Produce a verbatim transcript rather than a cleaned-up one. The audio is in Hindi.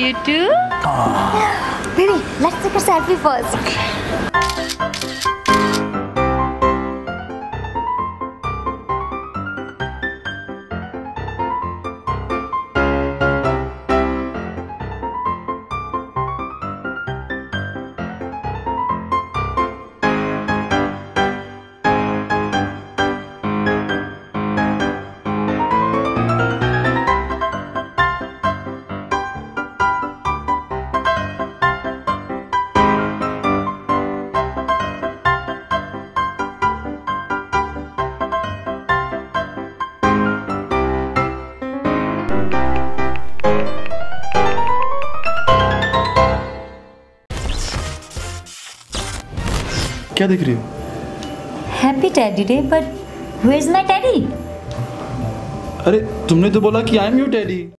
You too? Oh. Baby, let's take a selfie first. Okay. क्या देख रही हो? Happy Teddy Day, but where's my teddy? अरे तुमने तो बोला कि आई एम योर टेडी।